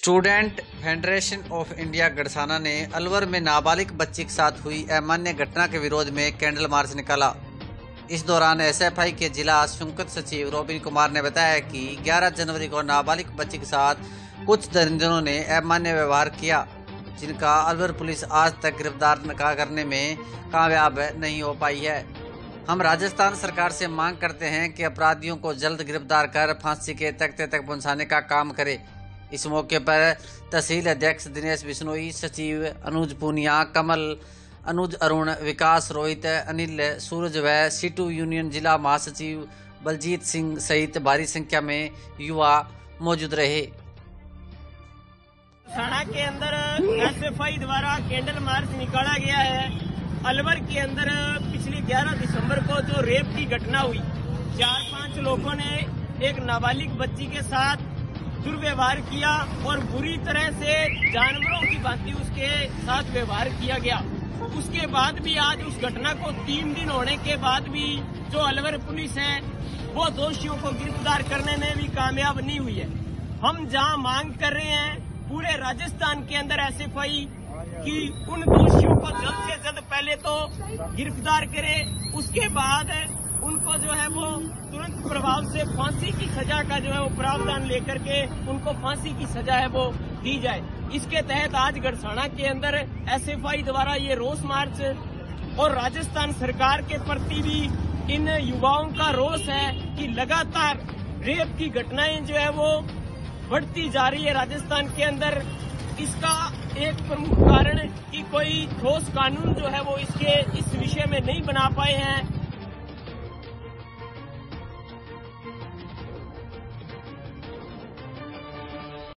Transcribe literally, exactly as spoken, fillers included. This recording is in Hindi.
Student federation of India Gadsana ने अलवर में नाबालिग बच्ची के साथ हुई अमान्य घटना के विरोध में कैंडल मार्च निकाला। इस दौरान एसएफआई के जिला संयुक्त सचिव रोबिन कुमार ने बताया कि ग्यारह जनवरी को नाबालिग बच्ची के साथ कुछ दरिंदरों ने अमान्य व्यवहार किया, जिनका अलवर पुलिस आज तक गिरफ्तार करने में कामयाब नहीं हो पाई है। हम राजस्थान सरकार से मांग करते हैं कि अपराधियों को जल्द गिरफ्तार कर फांसी के तख्ते तक पहुंचाने का काम करे। इस मौके पर तहसील अध्यक्ष दिनेश बिश्नोई, सचिव अनुज पूनिया, कमल, अनुज अरुण, विकास, रोहित, अनिल, सूरज व सीटू यूनियन जिला महासचिव बलजीत सिंह सहित भारी संख्या में युवा मौजूद रहे। थाना के अंदर एसएफआई द्वारा कैंडल मार्च निकाला गया है। अलवर के अंदर पिछले ग्यारह दिसंबर को जो रेप की घटना हुई, चार पांच लोगों ने एक नाबालिग बच्ची के साथ दुर्व्यवहार किया और बुरी तरह से जानवरों की भांति उसके साथ व्यवहार किया गया। उसके बाद भी आज उस घटना को तीन दिन होने के बाद भी जो अलवर पुलिस है वो दोषियों को गिरफ्तार करने में भी कामयाब नहीं हुई है। हम जहां मांग कर रहे हैं पूरे राजस्थान के अंदर एसएफआई कि उन दोषियों को जल्द से जल्द पहले तो गिरफ्तार करे, उसके बाद उनको जो है वो तुरंत प्रभाव से फांसी की सजा का जो है वो प्रावधान लेकर के उनको फांसी की सजा है वो दी जाए। इसके तहत आज गड़साना के अंदर एसएफआई द्वारा ये रोष मार्च और राजस्थान सरकार के प्रति भी इन युवाओं का रोष है कि लगातार रेप की घटनाएं जो है वो बढ़ती जा रही है राजस्थान के अंदर। इसका एक प्रमुख कारण कि कोई ठोस कानून जो है वो इसके इस विषय में नहीं बना पाए हैं।